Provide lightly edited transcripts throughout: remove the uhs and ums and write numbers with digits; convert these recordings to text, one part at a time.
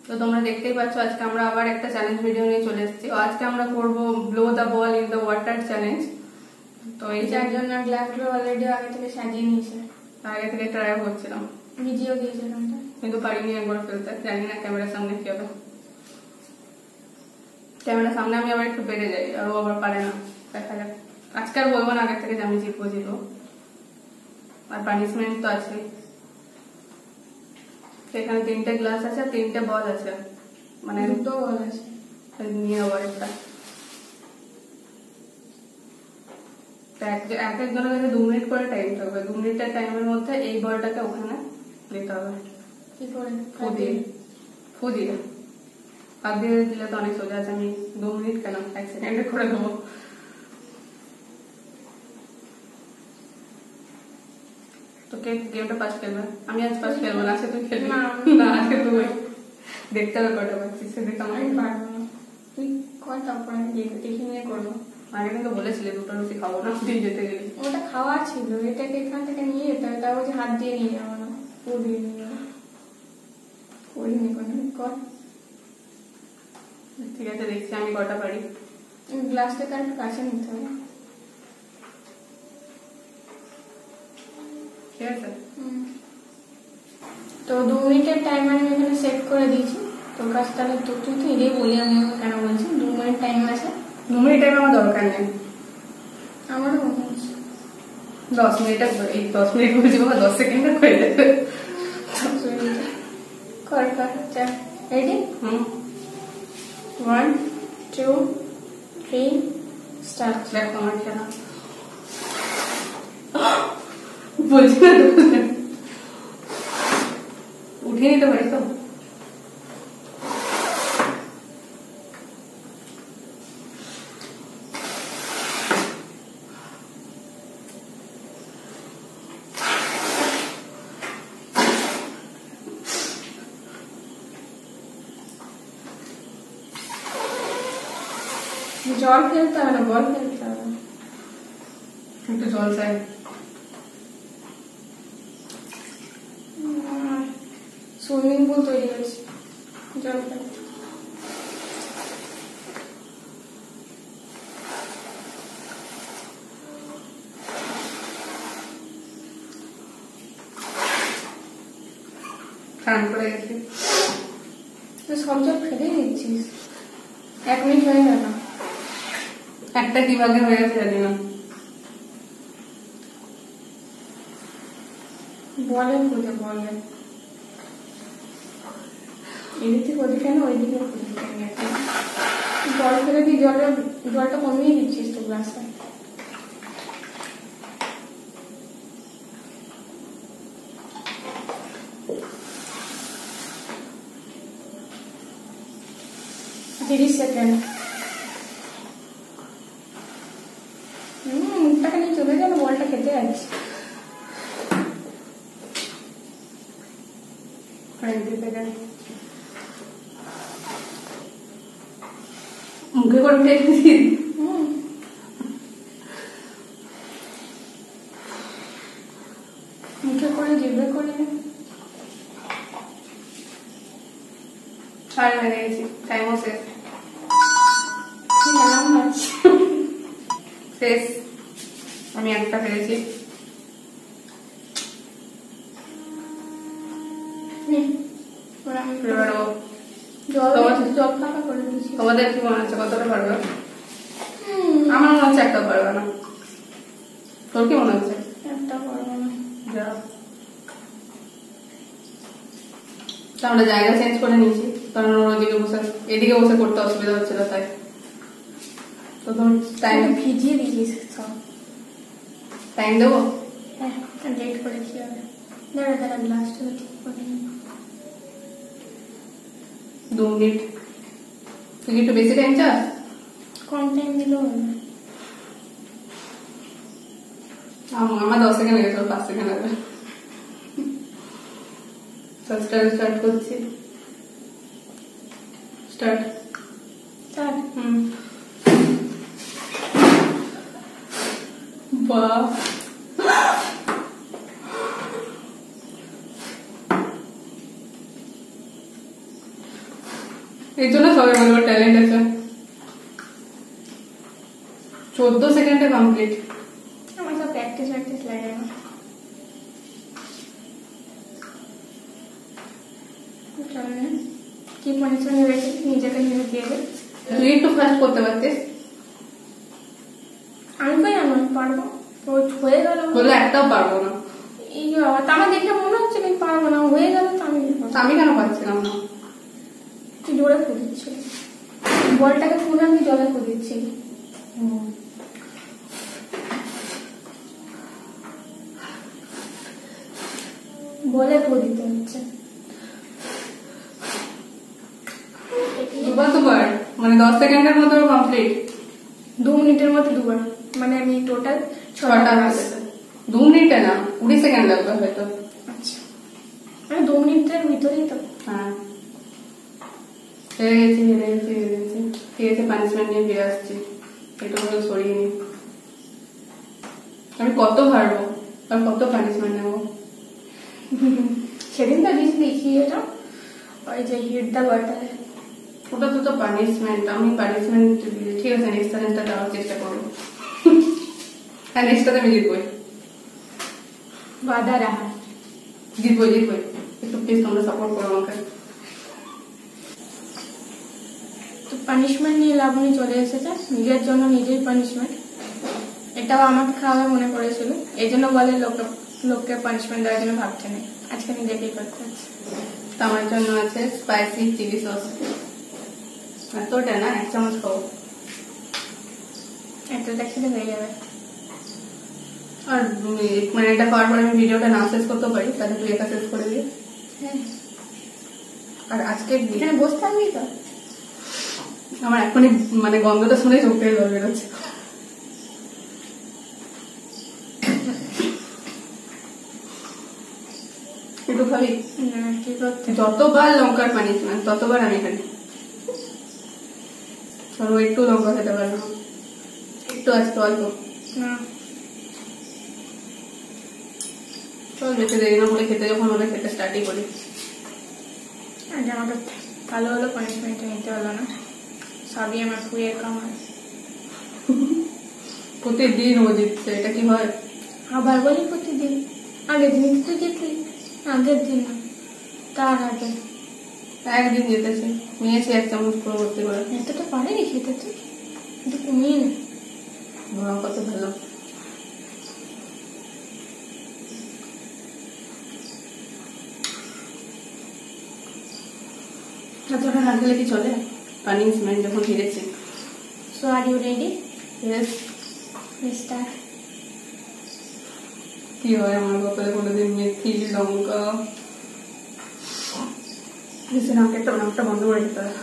তো তোমরা দেখতেই পাচ্ছ আজকে আমরা আবার একটা চ্যালেঞ্জ ভিডিও নিয়ে চলে এসেছি। তো আজকে আমরা করব blow the ball in the water challenge. তো এই যার জন্য গ্লাসগুলো অলরেডি আগে থেকে সাজিয়ে নিয়েছে, আগে থেকে ট্রাই করছিলাম, ভিজিও দিয়েছিলাম, কিন্তু পারিনি একবার ফেলতে। জানি না ক্যামেরার সামনে কি হবে। ক্যামেরার সামনে আমি আবার একটু বেড়ে যাই, আর ও আবার পারে না। দেখা যাক। আজকে আর বলবো না আগে থেকে যে আমি জিতবো, আর পানিশমেন্ট তো আছে। এখানে 3টে গ্লাস আছে আর 3টে বল আছে, মানে 2টো বল আছে। নিয়ে আবার একটা এক একজনের কাছে 2 মিনিট করে টাইম থাকবে। 2 মিনিটের টাইমের মধ্যে এই বলটাকে ওখানে দিতে হবে। কি করে? ফু দিয়ে হাত দিয়ে দিলে তো অনেক সোজা আছে। আমি 2 মিনিট কেন, 1 সেকেন্ডে করে দেবো। তো কে গেমটা ফার্স্ট খেলবে? আমি আজ ফার্স্ট খেলবো না, আজকে তুই খেলবি। না আজকে তুই দেখতে হবে কটা পাচ্ছিস, সেদিকে আমি পারবো না। তুই কর, তারপর আমি দেখে নিয়ে করবো। আগে কিন্তু বলেছিলি 2টা রুটি খাবো না, তুই যেতে গেলি। ওটা খাওয়া ছিল, এটাকে এখান থেকে নিয়ে যেতে হবে, তাও যে হাত দিয়ে নিয়ে যাবো না, পুরো দিয়ে নিয়ে যাবো। করিনি কোনো, কর। ঠিক আছে, দেখছি আমি কটা পারি। গ্লাসটা তার একটু কাছে নিতে হবে। ঠিক আছে। তো 2 মিনিটের টাইমার আমি এখানে সেট করে দিয়েছি। তোর কাছে তাহলে তুই তো এটাই বলি, আমি কেন বলছি 2 মিনিট টাইম আছে। 2 মিনিট টাইম আমার দরকার নেই, আমারও মনে হচ্ছে 10 মিনিট। এই 10 মিনিট বলছি বাবা, 10 সেকেন্ডে হয়ে যাবে। কর কর, চল রেডি। 1 2 3 স্টার্ট। দেখো আমার খেলা বলছি না, উঠিয়ে নিতে পারি তো। জল ফেলতে হবে না, বল ফেলতে হবে। একটু জল চাই। সুইমিং পুল তৈরি হয়েছে, জল ফেল। স্নান করে গেছি। তুই সব জল ফেলে দিচ্ছিস। 1 মিনিট হয়ে গেল। একটা কি ভাগে হয়ে গেছে জানি না। বলেন কোথায়, বলেন এদিক থেকে ওদিকে না, ওইদিকে জল ফেলে দিয়ে জলটা কমিয়ে দিচ্ছিস তো গ্লাসে। তিরিশ সেকেন্ড। মুখটাকে নিয়ে চলে গেল, বলটা খেতে যাচ্ছে। মুখে করে উঠে মুখে করে জিভে করে। ছাড় হয়ে গেছি, টাইমও শেষ। শেষ। আমি একটা ফেলেছি। তোমাদের কি মনে হচ্ছে কতটা পারবে? আমার মনে হচ্ছে একটা পারবে না। তোর কি মনে হচ্ছে? একটা পারবো না। আমরা জায়গা চেঞ্জ করে নিয়েছি, কারণ ওর ওদিকে বসে এদিকে বসে করতে অসুবিধা হচ্ছিল, তাই। তো তোর টাইম ভিজিয়ে দিয়েছিস সব। টাইম দেবো? হ্যাঁ, লেট করে কি হবে। দাঁড়া গ্লাসটা ঠিক করে নি। 2 মিনিট। তুই একটু বেশি টাইম চাস? কম টাইম দিলেও হবে। আমার 10 সেকেন্ড লেগেছে, 5 সেকেন্ড লাগবে। স্টার্ট করছি। স্টার্ট। বাহ, এই জন্য সবাই বলবো ট্যালেন্ট আছে। 14 সেকেন্ডে কমপ্লিট। আমার সব প্র্যাকটিস লাগে না। কি মনে চলে গেছে নিজেকে নিজে দিয়ে দে। তুই একটু ফাস্ট করতে পারতিস। আমি পাই আমি পারবো, তো হয়ে গেল বলে একটাও পারবো না। এই বাবা, তা আমার দেখে মনে হচ্ছে আমি পারবো না, হয়ে গেল তো আমি কেন পারছিলাম না? তুই জোরে খুঁজছিলি বলটাকে, পুরো আমি জলে খুঁজছি। বলে দিতে হচ্ছে দুবার মানে 10 সেকেন্ডের মধ্যে কমপ্লিট। 2 মিনিটের মধ্যে দুবার, মানে আমি টোটাল 6টা কাজ। 2 মিনিটে না, 20 সেকেন্ড লাগবে হয়তো। আচ্ছা, মানে 2 মিনিটের ভিতরেই তো। হ্যাঁ, হেরে গেছি। ঠিক আছে, পানিশমেন্ট নিয়ে ফিরে আসছি। একটু করে সরিয়ে নি। আমি কত হারবো আর কত পানিশমেন্ট নেবো? সেদিন তো দিয়েছিলি কি এটা, ওই যে হিট দা বাটার, ওটা তো পানিশমেন্ট। আমি পানিশমেন্ট দিই। ঠিক আছে, নেক্সট চ্যালেঞ্জটা দেওয়ার চেষ্টা করবো। হ্যাঁ, নেক্সটটাতে আমি জিতবই। वादा रहा। জিতবই। একটু প্লিজ তোমরা সাপোর্ট করো আমাকে। তো পানিশমেন্ট নিয়ে লাবণী চলে এসেছে, নিজের জন্য নিজেই পানিশমেন্ট। এটাও আমাকে খাওয়াবে মনে করেছিল, এই জন্য বলে লোককে পানিশমেন্ট দেওয়ার জন্য ভাবছে না, আজকে নিজেকেই করতে হচ্ছে। তো আমার জন্য আছে স্পাইসি চিলি সস। এতটা না, 1 চামচ খাও। এতটা খেলে হয়ে যাবে। আর মানে এটা খাওয়ার পরে আমি ভিডিওটা না শেষ করতে পারি, তাহলে তুই এটা শেষ করে দিই। হ্যাঁ, আর আজকে এখানে বসে থাকবি তো? আমার এখনই মানে গন্ধটা শুনে চোখে জল বেরোচ্ছে। একটু খাবি? না, কি করতে? যতবার লঙ্কার পানিশমেন্ট ততবার আমি খাই। চলো, একটু লঙ্কা খেতে পারবো, একটু আজকে অল্প। না, চল বেশি দেরি না করে খেতে, যখন আমরা খেতে স্টার্টই করি। আগে আমাকে ভালো হলো পানিশমেন্ট নিতে হলো না, সবই আমার খুঁয়ে কামায়। প্রতিদিন ও জিতছে, এটা কি হয়? আবার বলি প্রতিদিন, আগের দিন তো জিতলি, আগের দিন না তার আগে একদিন জিতেছে, নিয়েছি 1 চামচ পুরো ভর্তি করে। এতটা পারেনি খেতে, তো একটু কমিয়ে নে। বাবা কত ভালো। এতটা না খেলে কি চলে? পানিশমেন্ট যখন ফিরেছে। So are you ready? Yes. Let's start. কি হয় আমার কপালে কোনোদিন মেথি লঙ্কা বেশি নামকে একটা নামটা বন্ধ করে দিতে হয়।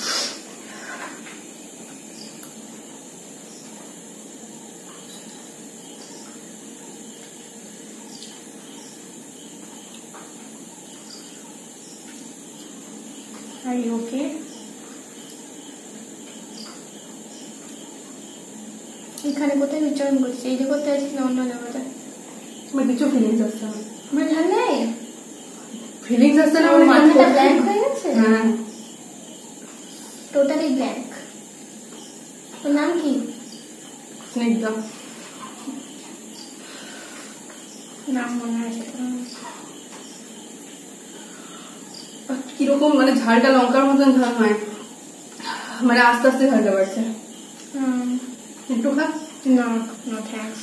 Are you okay? এখানে কোথায় বিচরণ করছি? এই যে কোথায় আছিস না অন্য জায়গায়? আমার কিছু ফিলিংস আসছে না। আমার ভাল নেই, ফিলিংস আসছে না, মাথাটা ব্ল্যাঙ্ক হয়ে গেছে। হ্যাঁ, টোটালি ব্ল্যাঙ্ক। তোর নাম কি? স্নিগ্ধা। নাম মনে আছে? কিরকম মানে ঝালটা লঙ্কার মতন ঝাল নয়, মানে আস্তে আস্তে ঝালটা বাড়ছে। একটু খা। No, no thanks.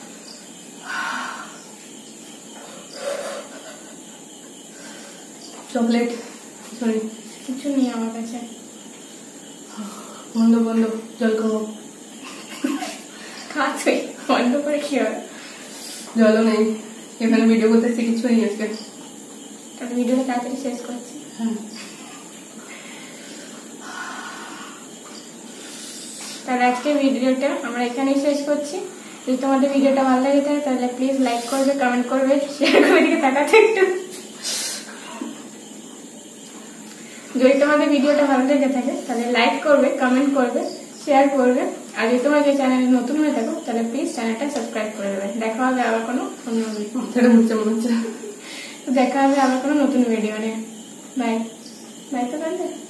Chocolate sorry, কিছু নেই আমার কাছে। বন্ধ জল খাবো। খাচ্ছি বন্ধ করে কি হবে? জলও নেই, এখানে ভিডিও করতেছি, কিছু নেই আজকে। তাহলে ভিডিওটা তাড়াতাড়ি শেষ করছি। হ্যাঁ, তাহলে আজকে ভিডিওটা আমরা এখানেই শেষ করছি। যদি তোমাদের ভিডিওটা ভালো লাগে থাকে তাহলে প্লিজ লাইক করবে, কমেন্ট করবে, শেয়ার করে দিকে তাকাতে একটু। যদি তোমাদের ভিডিওটা ভালো লেগে থাকে তাহলে লাইক করবে, কমেন্ট করবে, শেয়ার করবে। আর যদি তোমরা যে চ্যানেলে নতুন হয়ে থাকো তাহলে প্লিজ চ্যানেলটা সাবস্ক্রাইব করে দেবে। দেখা হবে আবার কোনো মাথাটা ঘুরছে মনে হচ্ছে। দেখা হবে আবার কোনো নতুন ভিডিও নিয়ে। Bye bye. তো